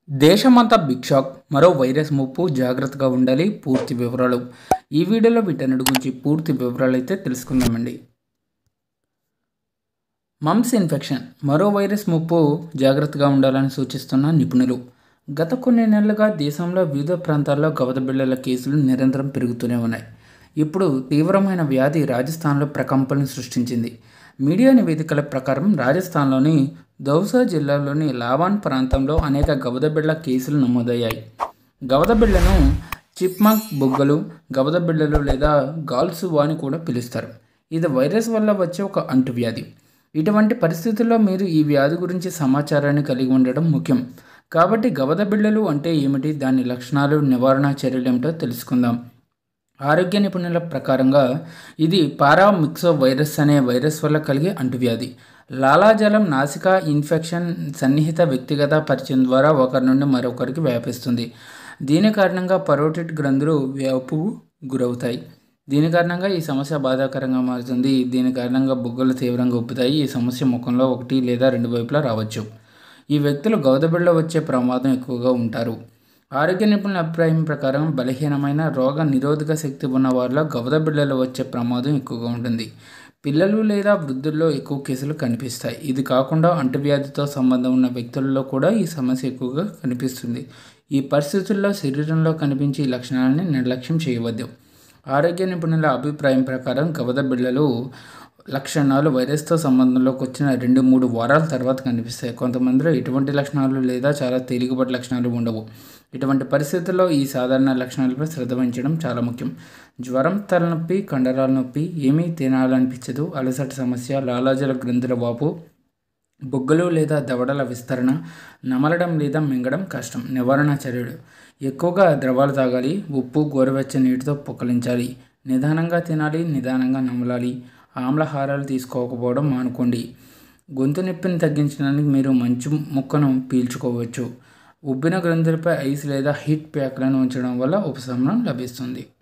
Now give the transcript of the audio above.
దేశమంతా big shock. మరో virus ముప్పు, జాగ్రత్తగా ఉండాలి. పూర్తి వివరాలు ఈ వీడియోలో వీటన్నిటి గురించి పూర్తి వివరాలు అయితే తెలుసుకుందామండి. మమ్స్ ఇన్ఫెక్షన్ మరో వైరస్ ముప్పు, జాగ్రత్తగా ఉండాలని సూచిస్తున్న నిపుణులు. గత కొన్ని నెలలుగా దేశంలో వివిధ ప్రాంతాల్లో గవదబిళ్ళల కేసులు నిరంతరం పెరుగుతూనే ఉన్నాయి. ఇప్పుడు తీవ్రమైన వ్యాధి రాజస్థాన్లో ప్రకంపనలు సృష్టించింది. మీడియా నివేదికల ప్రకారం రాజస్థాన్లోని దౌసా జిల్లాలోని లావాన్ ప్రాంతంలో అనేక గవదబిళ్ళ కేసులు నమోదయ్యాయి. గవదబిళ్ళను చిప్మంక్ బుగ్గలు, గవదబిళ్ళలు లేదా గాల్సు అని కూడా పిలుస్తారు. ఇది వైరస్ వల్ల వచ్చే ఒక అంటువ్యాధి. ఇటువంటి పరిస్థితుల్లో మీరు ఈ వ్యాధి గురించి సమాచారాన్ని కలిగి ఉండడం ముఖ్యం. కాబట్టి గవదబిళ్ళలు అంటే ఏమిటి, దాని లక్షణాలు, నివారణ చర్యలు ఏమిటో తెలుసుకుందాం. ఆరోగ్య నిపుణుల ప్రకారంగా ఇది పారామిక్సో వైరస్ అనే వైరస్ వల్ల కలిగే అంటువ్యాధి. లాలాజలం, నాసిక ఇన్ఫెక్షన్, సన్నిహిత వ్యక్తిగత పరిచయం ద్వారా ఒకరి నుండి మరొకరికి వ్యాపిస్తుంది. దీని కారణంగా పరోటిడ్ గ్రంథులు వ్యాపుకు గురవుతాయి. దీని కారణంగా ఈ సమస్య బాధాకరంగా మారుతుంది. దీని కారణంగా బుగ్గలు తీవ్రంగా ఉబ్బుతాయి. ఈ సమస్య ముఖంలో ఒకటి లేదా రెండు వైపులా రావచ్చు. ఈ వ్యక్తులు గవదబిళ్ళ వచ్చే ప్రమాదం ఎక్కువగా ఉంటారు. ఆరోగ్య నిపుణుల అభిప్రాయం ప్రకారం బలహీనమైన రోగ నిరోధక శక్తి ఉన్న వారిలో గవదబిళ్ళలు వచ్చే ప్రమాదం ఎక్కువగా ఉంటుంది. పిల్లలు లేదా వృద్ధుల్లో ఎక్కువ కేసులు కనిపిస్తాయి. ఇది కాకుండా అంటువ్యాధితో సంబంధం ఉన్న వ్యక్తులలో కూడా ఈ సమస్య ఎక్కువగా కనిపిస్తుంది. ఈ పరిస్థితుల్లో శరీరంలో కనిపించే ఈ లక్షణాలని నిర్లక్ష్యం చేయవద్దు. ఆరోగ్య నిపుణుల అభిప్రాయం ప్రకారం గవదబిళ్ళలు లక్షణాలు వైరస్తో సంబంధంలోకి వచ్చిన 2-3 వారాల తర్వాత కనిపిస్తాయి. కొంతమందిలో ఎటువంటి లక్షణాలు లేదా చాలా తేలికపాటి లక్షణాలు ఉండవు. ఇటువంటి పరిస్థితుల్లో ఈ సాధారణ లక్షణాలపై శ్రద్ధ వహించడం చాలా ముఖ్యం. జ్వరం, తలనొప్పి, కండరాల నొప్పి, ఏమీ తినాలనిపించదు, అలసట సమస్య, లాలాజల గ్రంథుల వాపు, బుగ్గలు లేదా దవడల విస్తరణ, నమలడం లేదా మింగడం కష్టం. నివారణ చర్యలు: ఎక్కువగా ద్రవాలు తాగాలి, ఉప్పు, గోరువెచ్చని నీటితో పుక్కలించాలి, నిదానంగా తినాలి, నిదానంగా నమలాలి, ఆమ్లహారాలు తీసుకోకపోవడం మానుకోండి. గొంతు నొప్పిని తగ్గించడానికి మీరు మంచు ముక్కను పీల్చుకోవచ్చు. ఉబ్బిన గ్రంథులపై ఐస్ లేదా హీట్ ప్యాక్లను ఉంచడం వల్ల ఉపశమనం లభిస్తుంది.